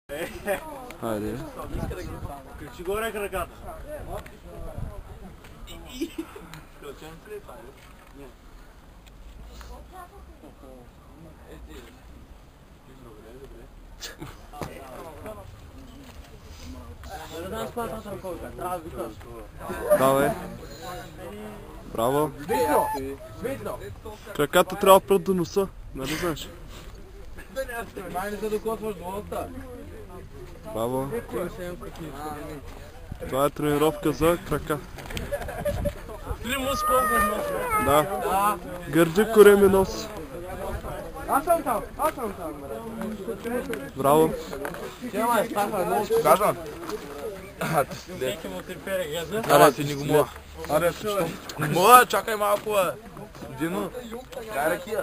Хайде. Кричи горе краката. Кръчен ли това? Не. Давай. Браво. Краката трябва пред до носа. Нали знаеш? Май не се докосваш двоста. Браво. Това е тренировка за крака. Три мускула в нос. Да. Гърди кореми нос. Аз съм там. Браво. Чема е стафа нос. Кажа? Всеки му терпере газа. Аре, ти не го мога. Аре, защо? Моя, чакай малко, бе. Студено. Дай ракия.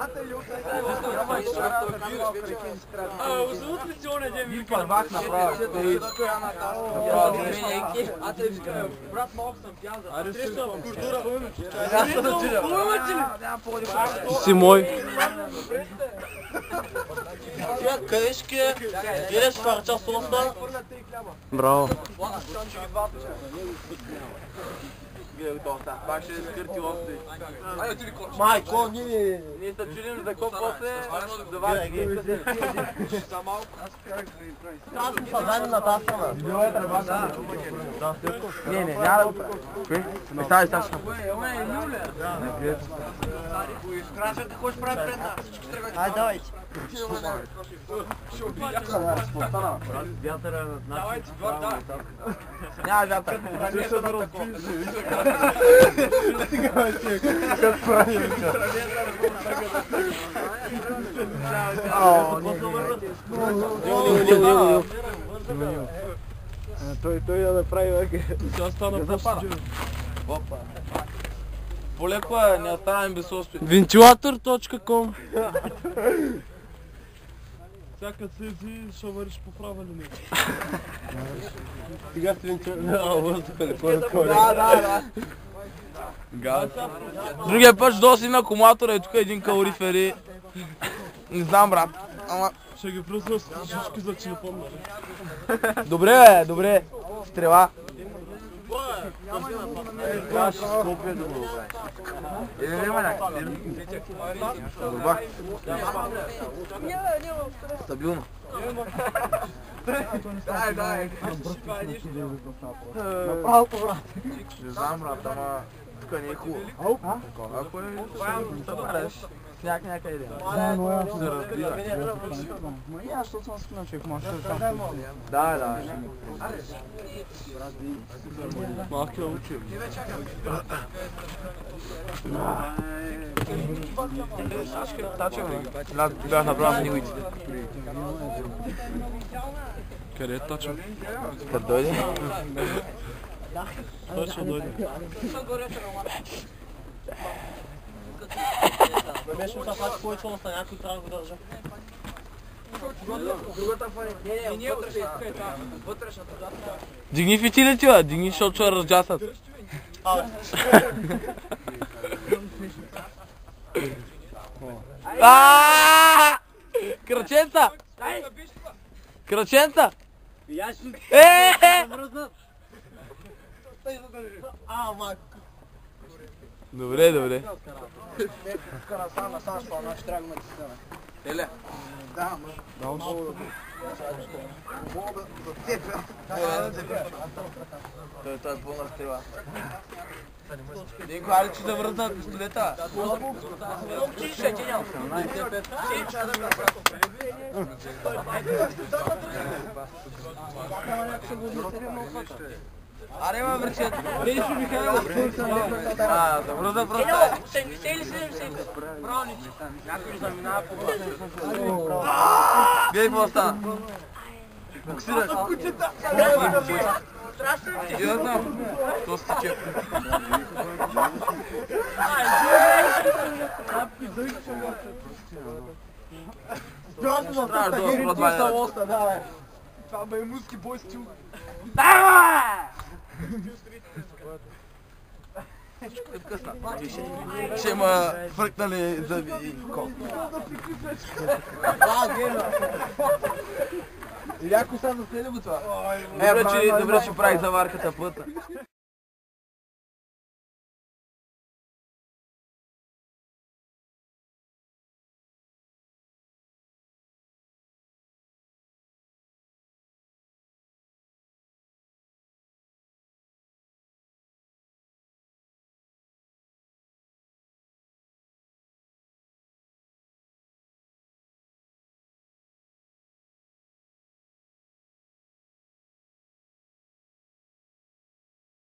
Утре си оня ден ми Първак направо. брат малко съм пяза. Ти си мой. Къдешки е? Идеш фарча соста? Браво. Пак ще скърти остри. Майко, ние се чудим за какво после да вадим. За малко. Аз съм създаден на тази страна. Не, няма да го правя. Стави, Саша. Красът, какво ще прави пред нас? Ай, давайте. Вятъра над нас. Давайте, да. Няма вятър. Той да направи веке. Тя стана просто. По-леко е, не останем без успех. Ventilator.com. Всяка слези ще вършиш по права линия. Сега си вентилатор. Да. Другия път ще доси на акумулатора и тук един калорифер и... Не знам, брат. Ама... Ще ги пръсна с всички за телефон, нали? Добре, добре. Стрела. Това ще скопия да го правиш. Няма някакъв. Борба. Стабилно. Дай. Не знам, брат, ама... Тук не е хубаво. Ако е... Събареш. Сняг някъде. Да, но аз се разбира. Ма и аз точно съм човек, може да там. Да. Малки момче. Бях направил снимите. Къде е точно? Къде дойде? Той ще дойде. Беше му се фати повече на някой трябва да го държа. Другата фани. Не, вътрешната. Дигни фитилите, бе. Дигни, защото ще разджасат. Кръченца! Кръченца! Добре. Еле? Той е пълна стрела. Динко, ари, че да връзнат пистолета. Аре, ма, връчет. Виж, Михайло. Да връзна просто. 70. Брауничи. Някой заминава по това. Гледай какво стана. Буксираш. И да знам. То стиче. Това бе муски бой стил. Ще има фръкнали зъби и колко. Ia cu s-a născut, bă, tu. Добре, че прави заварката пътна.